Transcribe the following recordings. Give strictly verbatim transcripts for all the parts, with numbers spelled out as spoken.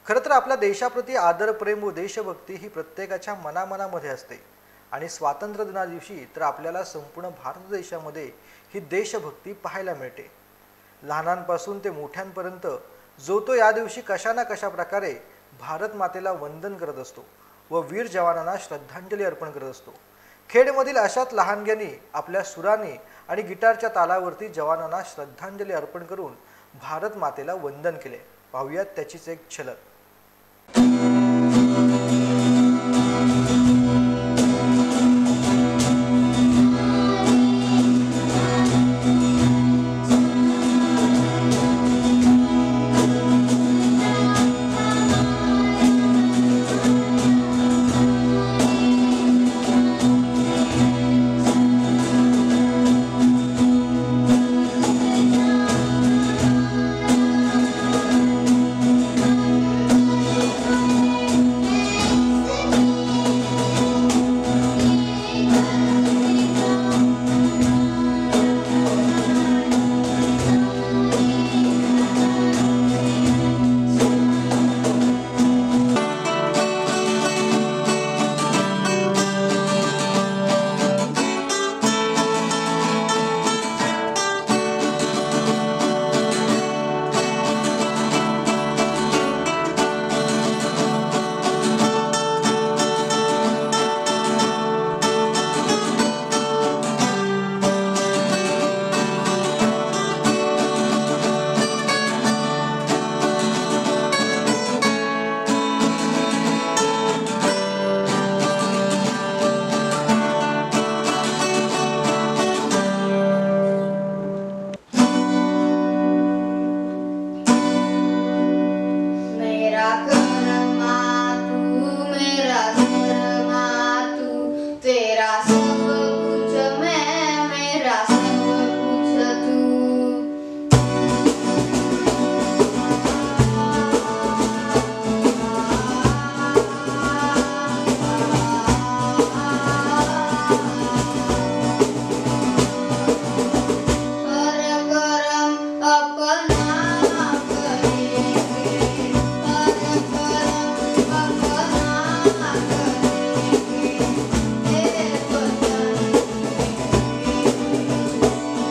खरं तर आपल्या देशाप्रती आदर, प्रेम व देशभक्ती ही प्रत्येकाच्या मनामनामध्ये असते आणि स्वातंत्र्य दिना दिवशी तर आपल्याला संपूर्ण भारत देशामध्ये ही देशभक्ती पाहायला मिळते। लहानांपासून ते मोठ्यांपर्यंत जो तो या दिवशी कशा ना कशा प्रकारे भारत मातेला वंदन करत असतो व वीर जवानांना श्रद्धांजली अर्पण करत असतो। खेडमधील अशाच लहानग्यांनी आपल्या सुराने आणि गिटारच्या तालावरती जवानांना श्रद्धांजली अर्पण करून भारत मातेला वंदन केले। पाहूयात त्याचीच एक झलक।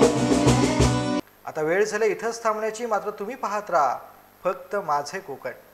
आता वेळ झाली इथंच थांबण्याची, मात्र तुम्ही पाहत राहा फक्त माझे कोकण।